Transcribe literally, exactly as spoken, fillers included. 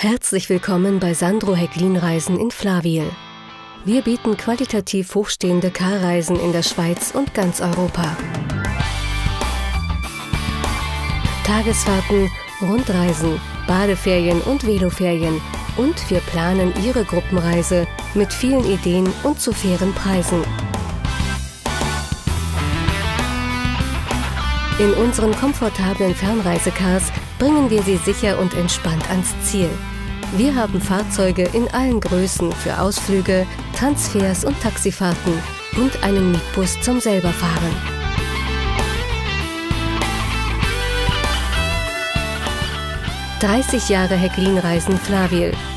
Herzlich willkommen bei Sandro Hägglin Reisen in Flawil. Wir bieten qualitativ hochstehende Carreisen in der Schweiz und ganz Europa. Tagesfahrten, Rundreisen, Badeferien und Veloferien und wir planen Ihre Gruppenreise mit vielen Ideen und zu fairen Preisen. In unseren komfortablen Fernreisecars bringen wir Sie sicher und entspannt ans Ziel. Wir haben Fahrzeuge in allen Größen für Ausflüge, Transfers und Taxifahrten und einen Mietbus zum Selberfahren. dreißig Jahre Hägglin Reisen Flawil.